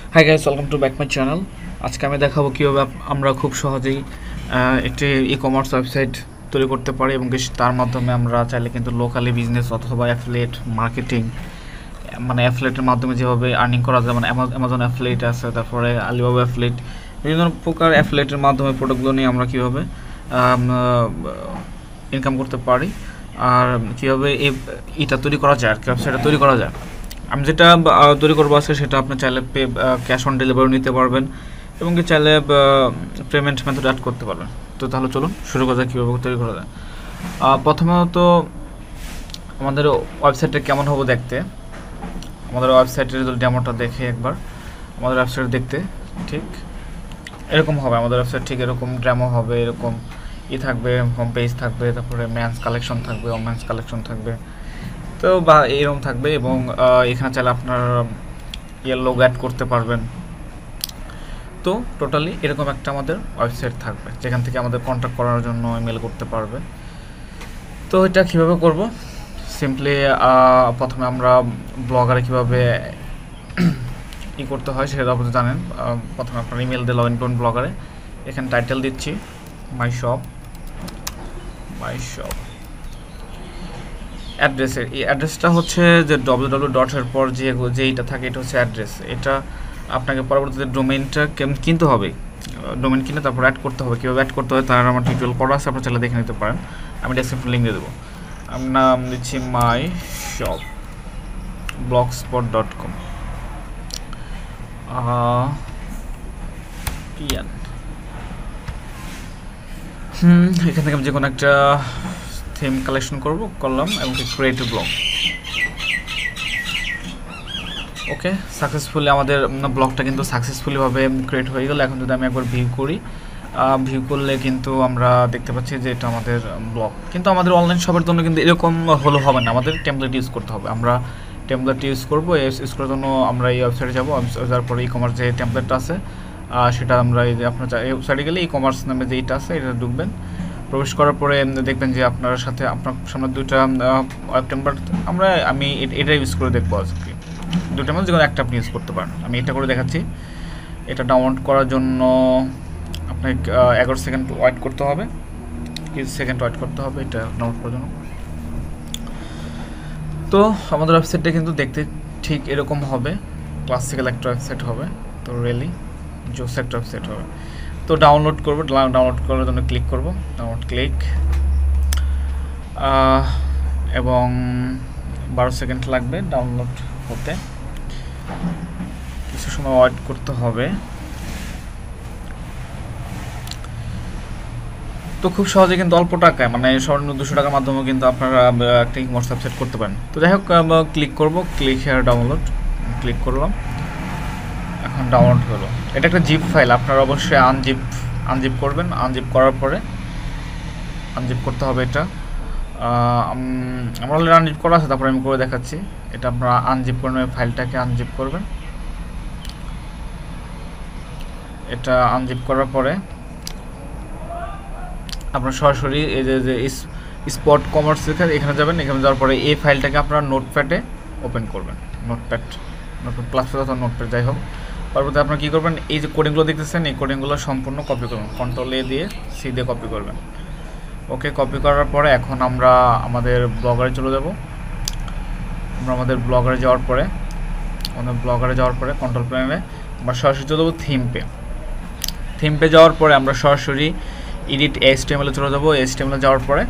High guys, welcome to back my channel. আজকে আমি দেখাবো কীভাবে আমরা খুব সহজেই একটি ই কমার্স ওয়েবসাইট তৈরি করতে পারি এবং তার মাধ্যমে আমরা চাইলে কিন্তু লোকালি বিজনেস অথবা অ্যাফিলিয়েট মার্কেটিং, মানে অ্যাফিলিয়েটের মাধ্যমে যেভাবে আর্নিং করা যায়, মানে অ্যামাজন অ্যাফিলিয়েট আছে, তারপরে আলিবাবা অ্যাফিলিয়েট, বিভিন্ন প্রকার অ্যাফিলিয়েটের মাধ্যমে প্রোডাক্টগুলো নিয়ে আমরা কীভাবে ইনকাম করতে পারি আর কীভাবে এটা তৈরি করা যায়, আর কি ওয়েবসাইটটা তৈরি করা যায়। আমি যেটা তৈরি করবো আজকে সেটা আপনি চাইলে ক্যাশ অন ডেলিভারি নিতে পারবেন এবং কি চাইলে পেমেন্ট মেথড অ্যাড করতে পারবেন। তো তাহলে চলুন শুরু করা যায় কীভাবে তৈরি করা যায়। প্রথমত আমাদের ওয়েবসাইটটা কেমন হবে দেখতে, আমাদের ওয়েবসাইটের যদি ডেমোটা দেখে একবার, আমাদের ওয়েবসাইট দেখতে ঠিক এরকম হবে। আমাদের ওয়েবসাইট ঠিক এরকম ডেমো হবে, এরকম থাকবে, হোম পেজ থাকবে, তারপরে ম্যানস কালেকশন থাকবে, ওমেন্স কালেকশন থাকবে, তো বা এরকম থাকবে এবং এখানে চাইলে আপনার লোগো অ্যাড করতে পারবেন। তো টোটালি এরকম একটা আমাদের ওয়েবসাইট থাকবে যেখান থেকে আমাদের কন্ট্যাক্ট করার জন্য ইমেল করতে পারবে। তো এটা কীভাবে করব, সিম্পলি প্রথমে আমরা ব্লগারে কীভাবে করতে হয় সেটা আপনি জানেন। প্রথমে আপনার ইমেল দিয়ে লগ ইন করুন ব্লগারে। এখানে টাইটেল দিচ্ছি মাই শপ। অ্যাড্রেসের এই অ্যাড্রেসটা হচ্ছে যে www ডটের পর যেইটা থাকে এটা হচ্ছে অ্যাড্রেস। এটা আপনাকে পরবর্তীতে ডোমেইনটা কিনতে হবে, ডোমেইন কিনে তারপর অ্যাড করতে হবে। কীভাবে অ্যাড করতে হবে তার আমার টিউটোরিয়াল করা আছে, আপনারা চাইলে দেখে নিতে পারেন। আমি ডেসক্রিপশন লিঙ্ক দিয়ে দেবো। আমি নাম দিচ্ছি মাই শপ blogspot.com। এখান থেকে আমি যে কোনো একটা থিম কালেকশন করলাম এবং ক্রিয়েটিভ ব্লগ। ওকে, সাকসেসফুলি আমাদের ব্লগটা কিন্তু সাকসেসফুলিভাবে ক্রিয়েট হয়ে গেল। এখন যদি আমি একবার ভিউ করি, ভিউ করলে কিন্তু আমরা দেখতে পাচ্ছি যে এটা আমাদের ব্লগ। কিন্তু আমাদের অনলাইন শপের জন্য কিন্তু এরকম হলে হবে না, আমাদের টেমপ্লেট ইউজ করতে হবে। আমরা টেমপ্লেট ইউজ করবো। ইউজ করার জন্য আমরা এই ওয়েবসাইটে যাবো। যাওয়ার পরে ই কমার্স যে টেমপ্লেটটা আছে সেটা আমরা এই যে আপনার এই ওয়েবসাইটে গেলে ই কমার্স নামে যে এইটা আছে এটা ঢুকবেন। প্রবেশ করার পরে দেখবেন যে আপনার সাথে আপনার সামনে দুইটা ওয়েব টেমপ্লেট, আমি এটা ইউজ করে দেখবো আজকে। দুইটার মধ্যে যে কোনো একটা আপনি ইউজ করতে পারেন। আমি এটা করে দেখাচ্ছি। এটা ডাউনলোড করার জন্য আপনাকে 11 সেকেন্ড ওয়েট করতে হবে, কিছু সেকেন্ড ওয়েট করতে হবে এটা ডাউনলোড করার জন্য। তো আমাদের ওয়েবসাইটটা কিন্তু দেখতে ঠিক এরকম হবে, ক্লাসিক্যাল একটা ওয়েবসাইট হবে। তো রিয়েলি জোস একটা ওয়েবসাইট হবে। তো ডাউনলোড করবো, ডাউনলোড করার জন্য ক্লিক করব, ডাউনলোড ক্লিক, এবং 12 সেকেন্ড লাগবে ডাউনলোড হতে, কিছু সময় ওয়েট করতে হবে। তো খুব সহজে কিন্তু অল্প টাকায়, মানে 200 টাকার মাধ্যমেও কিন্তু আপনারা একটা ই কমার্স ওয়েবসাইট করতে পারেন। তো যাই হোক, ক্লিক করব, ক্লিক হেয়ার ডাউনলোড, ক্লিক করলাম, এখন ডাউনলোড হলো। এটা একটা জিপ ফাইল, আপনারা অবশ্যই আনজিপ করবেন। আনজিপ করার পরে আনজিপ করতে হবে এটা। আমার অলরেডি আনজিপ করা আছে, তারপরে আমি করে দেখাচ্ছি। এটা আপনারা আনজিপ করে ফাইলটাকে আনজিপ করবেন। এটা আনজিপ করার পরে আপনার সরাসরি এই যে স্পট কমার্স এখানে যাবেন। এখানে যাওয়ার পরে এই ফাইলটাকে আপনারা নোটপ্যাডে ওপেন করবেন, নোটপ্যাড প্লাস অথবা নোটপ্যাড যাই হোক। পরবর্তী আপনারা কী করবেন, এই যে কোডিংগুলো দেখতেছেন এই কোডিংগুলো সম্পূর্ণ কপি করবেন, কন্ট্রোল এ দিয়ে সি দিয়ে কপি করবেন। ওকে, কপি করার পরে এখন আমরা আমাদের ব্লগারে চলে যাব। আমরা আমাদের ব্লগারে যাওয়ার পরে কন্ট্রোল প্যানেলে আমরা সরাসরি চলে যাবো থিম পে যাওয়ার পরে আমরা সরাসরি এডিট HTML চলে যাবো। HTML যাওয়ার পরে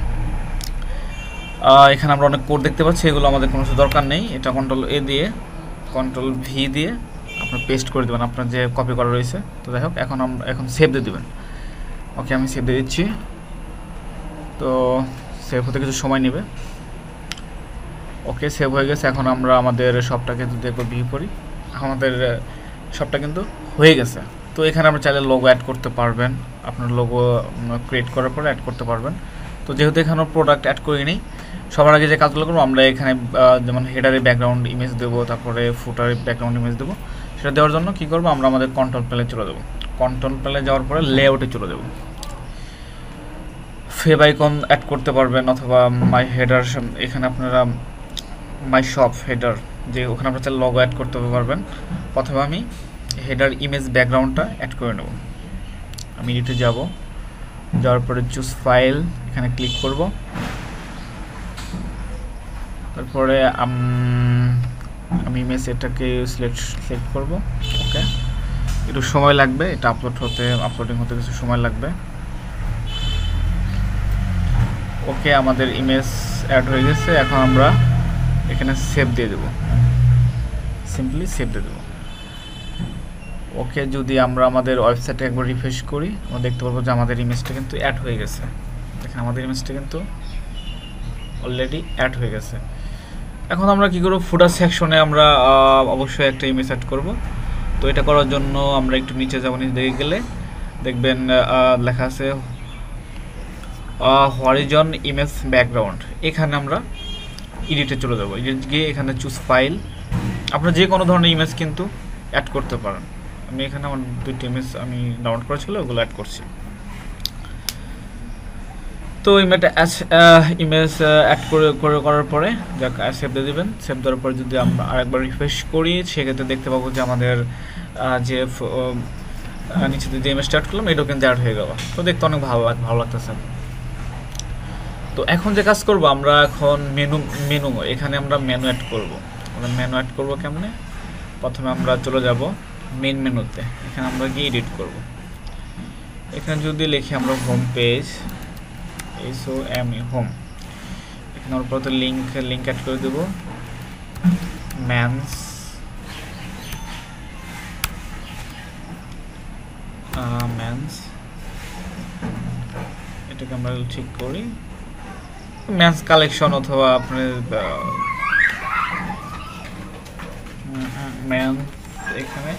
এখানে আমরা অনেক কোড দেখতে পাচ্ছি, এগুলো আমাদের কোনো দরকার নেই। এটা কন্ট্রোল এ দিয়ে কন্ট্রোল ভি দিয়ে আপনার পেস্ট করে দেবেন আপনার যে কপি করা রয়েছে। তো যাই হোক, এখন সেভ দিয়ে দেবেন। ওকে, আমি সেভ দিয়ে দিচ্ছি। তো সেভ হতে কিছু সময় নেবে। ওকে, সেভ হয়ে গেছে। এখন আমরা আমাদের শপটাকে যদি একবার ভিউ করি, আমাদের শপটা কিন্তু হয়ে গেছে। তো এখানে আমরা চাইলে লোগো অ্যাড করতে পারবেন, আপনার লোগো ক্রিয়েট করার পরে অ্যাড করতে পারবেন। তো যেহেতু এখানে প্রোডাক্ট অ্যাড করিনি, সবার আগে যে কাজগুলো করবো আমরা এখানে যেমন হেডারে ব্যাকগ্রাউন্ড ইমেজ দেবো, তারপরে ফুটারে ব্যাকগ্রাউন্ড ইমেজ দেবো। সেটা দেওয়ার জন্য কী করবো, আমরা আমাদের কন্ট্রোল প্যানেলে চলে যাবো। কন্ট্রোল প্যানেলে যাওয়ার পরে লেআউটে চলে যাবো। ফেভ আইকন অ্যাড করতে পারবেন অথবা মাই হেডার, এখানে আপনারা মাই শপ হেডার যে ওখানে আপনারা চাইলে লোগো অ্যাড করতে পারবেন। প্রথমে আমি হেডার ইমেজ ব্যাকগ্রাউন্ডটা অ্যাড করে নেব। আমি এডিটে যাব, যাওয়ার পরে চুজ ফাইল, এখানে ক্লিক করব। তারপরে আমি ইমেজ এটাকে সিলেক্ট করব। ওকে, একটু সময় লাগবে, এটা আপলোডিং হতে কিছু সময় লাগবে। ওকে, আমাদের ইমেজ অ্যাড হয়ে গেছে। এখন আমরা এখানে সেভ দিয়ে দেব, সিম্পলি সেভ দিয়ে দেব। ওকে, যদি আমরা আমাদের ওয়েবসাইটে একবার রিফ্রেশ করি, আমরা দেখতে পারবো যে আমাদের ইমেজটা কিন্তু অ্যাড হয়ে গেছে। দেখেন, আমাদের ইমেজটা কিন্তু অলরেডি অ্যাড হয়ে গেছে। এখন আমরা কি করব, ফুটার সেকশনে আমরা অবশ্যই একটা ইমেজ অ্যাড করব। তো এটা করার জন্য আমরা একটু নিচে যাব, নিচে দিকে গেলে দেখবেন লেখা আছে হরিজন ইমেজ ব্যাকগ্রাউন্ড। এখানে আমরা এডিটে চলে যাব, এডিট গিয়ে এখানে চুজ ফাইল। আপনারা যে কোনো ধরনের ইমেজ কিন্তু অ্যাড করতে পারেন। আমি এখানে আমার 2টি ইমেজ আমি ডাউনলোড করেছিল, ওগুলো অ্যাড করছি। তো ইমেজ অ্যাড করার পরে সেভ দিয়ে দেবেন। সেভ দেওয়ার পরে যদি আমরা আরেকবার রিফ্রেশ করি, সেক্ষেত্রে দেখতে পাবো যে আমাদের যে নিচে যে ইমেজটা অ্যাড করলাম, এটাও কিন্তু অ্যাড হয়ে গেল। তো দেখতে অনেক ভালো লাগতেছে। তো এখন যে কাজ করব, আমরা এখন মেনু এখানে আমরা মেনু অ্যাড করব। আমরা মেনু অ্যাড করব কেমনে? প্রথমে আমরা চলে যাব মেন মেনুতে, এখানে আমরা গিয়ে এডিট করব। এখানে যদি লিখি আমরা হোম পেজ, হোম, এখানে আমরা প্রথমে লিঙ্ক অ্যাড করে দেব, মেন্স এটাকে আমরা ঠিক করি, মেন্স কালেকশন অথবা আপনার মেন্স, এখানে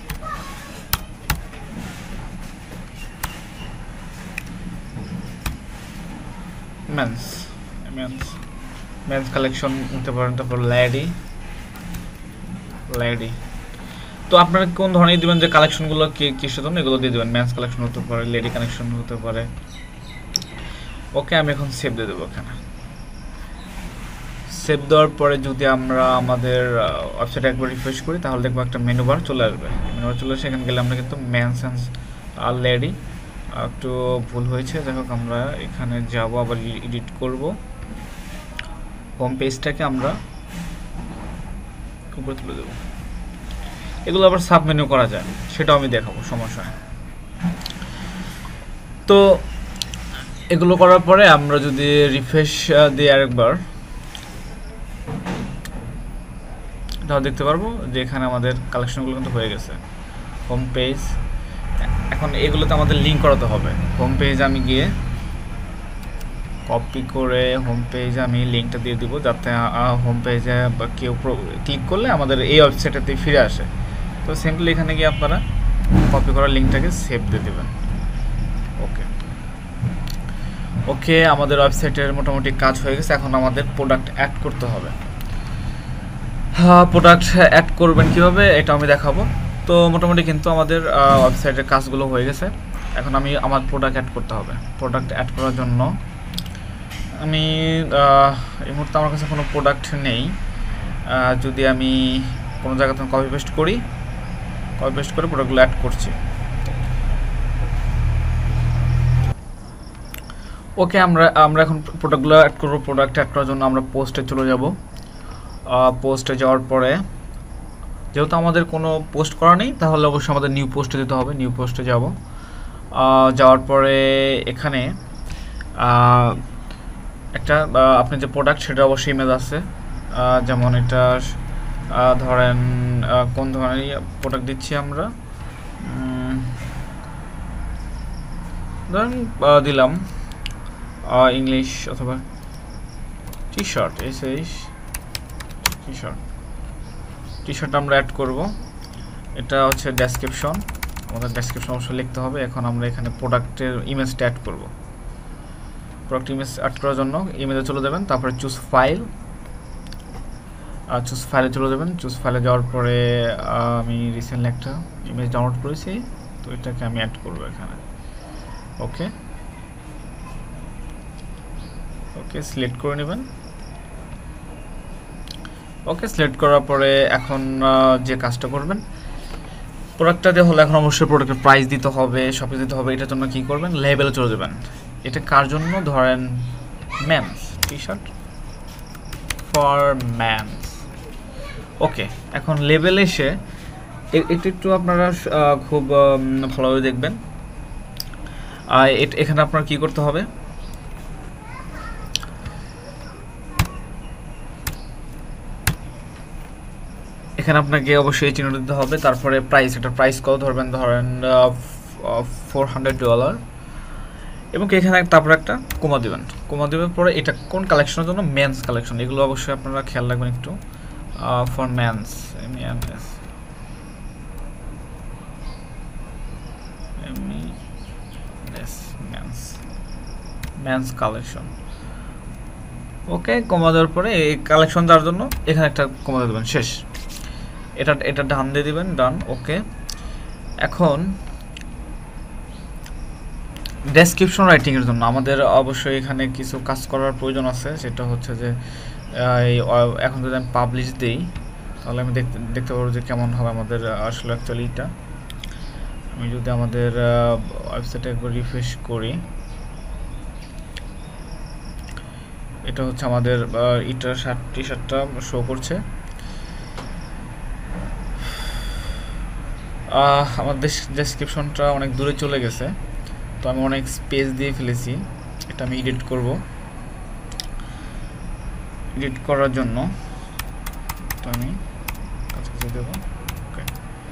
মেন্স কালেকশন নিতে পারেন। তারপর লেডি। তো আপনারা কোন ধরনের দিবেন, যে কালেকশনগুলো কিসের জন্য, এগুলো দিয়ে দেবেন। মেন্স কালেকশন হতে পারে, লেডি কালেকশন হতে পারে। ওকে, আমি এখন সেভ দিয়ে দেবো। এখানে সেভ দেওয়ার পরে যদি আমরা আমাদের ওয়েবসাইটে একবার রিফ্রেশ করি, তাহলে দেখবো একটা মেনু বার চলে আসবে। মেনু বার চলে আসে, এখানে গেলে আমরা কিন্তু মেন্স আর লেডি, একটু ভুল হয়েছে, যাই হোক আমরা এখানে যাব, আবার এডিট করব। হোম পেজটাকে আমরা উপরে তুলে দেবো। এগুলো আবার সাব মেনু করা যায়, সেটাও আমি দেখাবো, সমস্যা নেই। তো এগুলো করার পরে আমরা যদি রিফ্রেশ দিই আরেকবার, তাহলে দেখতে পারবো যে এখানে আমাদের কালেকশনগুলো কিন্তু হয়ে গেছে। হোম পেজ, এখন এগুলোতে আমাদের লিঙ্ক করাতে হবে। হোম পেজ আমি গিয়ে কপি করে হোম পেজে আমি লিঙ্কটা দিয়ে দিব, যাতে হোম পেজে কেউ ক্লিক করলে আমাদের এই ওয়েবসাইটটাতে ফিরে আসে। তো সিম্পলি এখানে গিয়ে আপনারা কপি করা লিঙ্কটাকে সেভ দিয়ে দেবেন। ওকে, আমাদের ওয়েবসাইটের মোটামুটি কাজ হয়ে গেছে। এখন আমাদের প্রোডাক্ট অ্যাড করতে হবে। প্রোডাক্ট অ্যাড করবেন কীভাবে, এটা আমি দেখাবো। তো মোটামুটি কিন্তু আমাদের ওয়েবসাইটের কাজগুলো হয়ে গেছে। এখন আমার প্রোডাক্ট অ্যাড করতে হবে। প্রোডাক্ট অ্যাড করার জন্য আমি এই মুহূর্তে আমার কাছে কোনো প্রোডাক্ট নেই। যদি আমি কোনো জায়গাতে কপি পেস্ট করে প্রোডাক্টগুলো অ্যাড করছি। ওকে, আমরা এখন প্রোডাক্টগুলো অ্যাড করবো। প্রোডাক্ট অ্যাড করার জন্য আমরা পোস্টে চলে যাব। পোস্টে যাওয়ার পরে, যেহেতু আমাদের কোনো পোস্ট করা নেই, তাহলে অবশ্যই আমাদের নিউ পোস্টে যেতে হবে। নিউ পোস্টে যাব, যাওয়ার পরে এখানে একটা আপনি যে প্রোডাক্ট, সেটা অবশ্যই ইমেজ আছে। যেমন এটা ধরেন কোন ধরনের প্রোডাক্ট দিচ্ছি আমরা, ধরেন দিলাম ইংলিশ অথবা টি শার্ট। টি শার্ট আমরা অ্যাড করব। এটা হচ্ছে ডেসক্রিপশন, আমাদের ডেসক্রিপশন অবশ্যই লিখতে হবে। এখন আমরা এখানে প্রোডাক্টের ইমেজটা অ্যাড করব। প্রোডাক্ট ইমেজ অ্যাড করার জন্য ইমেজে চলে যাবেন, তারপরে চুজ ফাইলে চলে যাবেন। চুজ ফাইলে যাওয়ার পরে আমি রিসেন্টলি একটা ইমেজ ডাউনলোড করেছি, তো এটাকে আমি অ্যাড করব এখানে। ওকে, সিলেক্ট করে নেবেন। ওকে, সিলেক্ট করার পরে এখন যে কাজটা করবেন, প্রোডাক্টটাতে হলে এখন অবশ্যই প্রোডাক্টের প্রাইস দিতে হবে, সব কিছু দিতে হবে। এটার জন্য কী করবেন, লেবেলে চলে যাবেন। এটা কার জন্য, ধরেন men's T shirt for men's. Okay, এখন লেবেলে এসে এটা একটু আপনারা খুব ভালোভাবে দেখবেন। এখানে আপনার কি করতে হবে, এখানে আপনাকে অবশ্যই এই চিহ্নটা দিতে হবে। তারপরে প্রাইস, এটা প্রাইস কত ধরবেন, ধরেন $400, এবং এখানে তারপরে একটা কমা দেবেন। কমা দেওয়ার পরে এটা কোন কালেকশনের জন্য, মেন্স কালেকশন। এগুলো অবশ্যই আপনারা খেয়াল রাখবেন একটু। For men's, men's collection. Okay, comma দেওয়ার পরে এই কালেকশন দেওয়ার জন্য এখানে একটা কমা দেবেন, শেষ। এটা ডান দিয়ে দিবেন, ডান। ওকে, এখন ডেসক্রিপশন রাইটিংয়ের জন্য আমাদের অবশ্যই এখানে কিছু কাজ করার প্রয়োজন আছে। সেটা হচ্ছে যে এখন যদি আমি পাবলিশ দিই তাহলে আমি দেখতে পারবো যে কেমন হবে আমাদের আসলে অ্যাকচুয়ালি এটা। আমি যদি আমাদের ওয়েবসাইটে একবার রিফ্রেশ করি, এটা হচ্ছে আমাদের ইটার টি শার্টটা শো করছে। আমার ডেসক্রিপশনটা অনেক দূরে চলে গেছে, তো আমি অনেক স্পেস দিয়ে ফেলেছি। এটা আমি এডিট করব। এডিট করার জন্য তো আমি কাছাকাছি দেব। ওকে,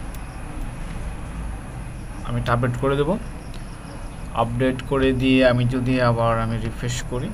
আমি এটা আপডেট করে দেব। আপডেট করে দিয়ে আমি যদি আবার আমি রিফ্রেশ করি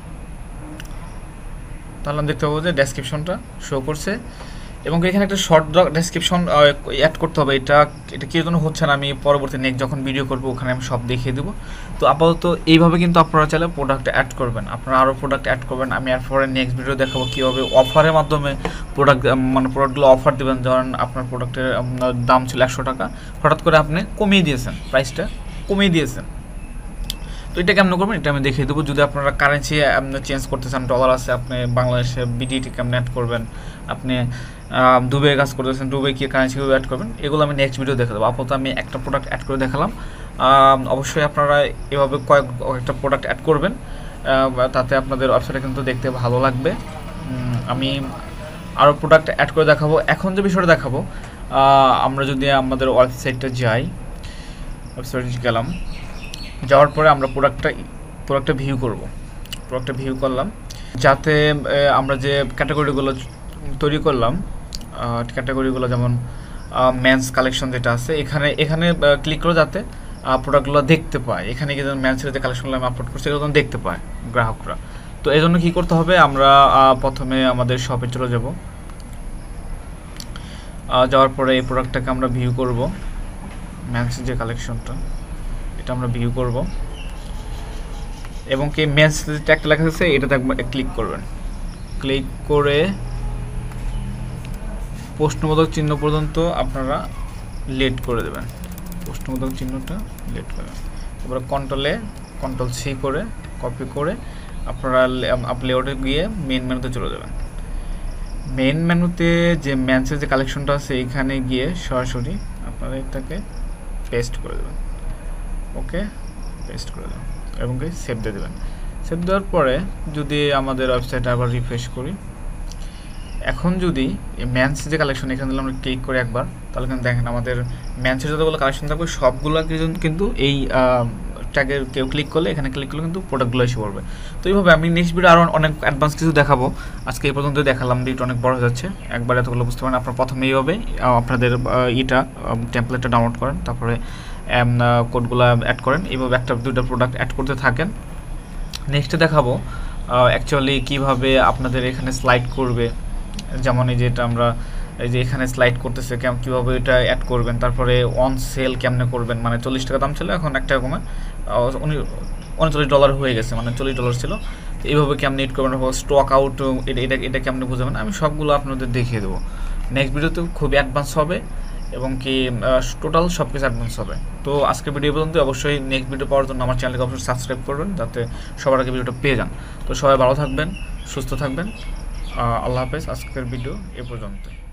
তাহলে আমি দেখতে পাবো যে ডেসক্রিপশনটা শো করছে, এবং এখানে একটা শর্ট ডেসক্রিপশন অ্যাড করতে হবে। এটা কি জন্য হচ্ছে না, আমি পরবর্তী নেক্সট যখন ভিডিও করবো ওখানে আমি সব দেখিয়ে দেবো। তো আপাতত এইভাবে কিন্তু আপনারা চাইলে প্রোডাক্ট অ্যাড করবেন, আপনারা আরও প্রোডাক্ট অ্যাড করবেন। আমি এরপরে নেক্সট ভিডিও দেখাবো কীভাবে অফারের মাধ্যমে প্রোডাক্টগুলো অফার দেবেন। ধরেন আপনার প্রোডাক্টের দাম ছিল 100 টাকা, হঠাৎ করে আপনি কমিয়ে দিয়েছেন, প্রাইসটা কমিয়ে দিয়েছেন। তো এটা কেমন করবেন এটা আমি দেখিয়ে দেবো। যদি আপনারা কারেন্সি চেঞ্জ করতে চান, ডলার আছে, আপনি বাংলাদেশে বিডিটি কেমন অ্যাড করবেন, আপনি দুবাই কাজ করতেছেন, দুবাই কি কারেন্সি অ্যাড করবেন, এগুলো আমি নেক্সট ভিডিও দেখে দেবো। আপাতত আমি একটা প্রোডাক্ট অ্যাড করে দেখালাম। অবশ্যই আপনারা এভাবে কয়েকটা প্রোডাক্ট অ্যাড করবেন, তাতে আপনাদের ওয়েবসাইটে কিন্তু দেখতে ভালো লাগবে। আমি আরও প্রোডাক্ট অ্যাড করে দেখাবো। এখন যে বিষয়টা দেখাবো, আমরা যদি আমাদের ওয়েবসাইটটা যাই, ওয়েবসাইটে গেলাম, যাওয়ার পরে আমরা প্রোডাক্টটা ভিউ করব। প্রোডাক্টটা ভিউ করলাম, যাতে আমরা যে ক্যাটাগরিগুলো তৈরি করলাম, ক্যাটাগরিগুলো যেমন মেন্স কালেকশন যেটা আছে, এখানে ক্লিক করে যাতে প্রোডাক্টগুলো দেখতে পায়। এখানে কি যেন মেন্সের যে কালেকশনগুলো আমি আপলোড করছি এগুলো দেখতে পায় গ্রাহকরা। তো এই জন্য কী করতে হবে, আমরা প্রথমে আমাদের শপে চলে যাব। যাওয়ার পরে এই প্রোডাক্টটাকে আমরা ভিউ করব, মেন্সের যে কালেকশনটা এটা আমরা ভিউ করব, এবং কি মেন্স যে ট্যাগটা লেখা আছে এটাতে ক্লিক করবেন। ক্লিক করে প্রশ্নবোধক চিহ্ন পর্যন্ত আপনারা লেট করে দেবেন, প্রশ্নবোধক চিহ্নটা লেট করবেন। তারপরে কন্ট্রোল সি করে কপি করে আপনারা লেআউটে গিয়ে মেইন মেনুতে চলে যাবেন। মেইন মেনুতে যে মেন্সের যে কালেকশনটা আছে এখানে গিয়ে সরাসরি আপনারা এটাকে পেস্ট করে দেবেন। ওকে, পেস্ট করে দেবেন এবং সেভ দিয়ে দেবেন। সেভ দেওয়ার পরে যদি আমাদের ওয়েবসাইটে আবার রিফ্রেশ করি, এখন যদি মেন্স যে কালেকশন এখানে দিলে আমরা ক্লিক করি একবার, তাহলে কিন্তু দেখেন আমাদের মেন্সের যতগুলো কালেকশন থাকবে সবগুলো কিন্তু এই ট্যাগের কেউ ক্লিক করলে, এখানে ক্লিক করলে কিন্তু প্রোডাক্টগুলো এসে পড়বে। তো এইভাবে আমি নেক্সট ভিডিও আরও অনেক অ্যাডভান্স কিছু দেখাবো। আজকে এই পর্যন্ত দেখালাম, ভিডিওটা অনেক বড় হয়ে যাচ্ছে, একবার এতগুলো বুঝতে পারেন। আপনারা প্রথমে এইভাবে আপনাদের টেমপ্লেটটা ডাউনলোড করেন, তারপরে কোডগুলো অ্যাড করেন, এইভাবে একটা দুটো প্রোডাক্ট অ্যাড করতে থাকেন। নেক্সটে দেখাবো অ্যাকচুয়ালি কীভাবে আপনাদের এখানে স্লাইড করবে, যেমন এই যে এটা আমরা এই যে এখানে স্লাইড করতেছে কীভাবে এটা অ্যাড করবেন, তারপরে অন সেল কেমনে করবেন, মানে 40 টাকা দাম ছিল এখন 1 টাকা কমে $39 হয়ে গেছে, মানে $40 ছিল। তো এইভাবে কেমনে এড করবেন, স্টক আউট এটা কেমনে বুঝাবেন, আমি সবগুলো আপনাদের দেখিয়ে দেবো। নেক্সট ভিডিওতে খুব অ্যাডভান্স হবে এবং কি টোটাল সব কিছু অ্যাডভান্স হবে। তো আজকের ভিডিও পর্যন্ত, অবশ্যই নেক্সট ভিডিও পাওয়ার জন্য আমার চ্যানেলকে অবশ্যই সাবস্ক্রাইব করবেন, যাতে সবার আগে ভিডিওটা পেয়ে যান। তো সবাই ভালো থাকবেন, সুস্থ থাকবেন, আল্লাহ হাফেজ। আজকের ভিডিও এ পর্যন্ত।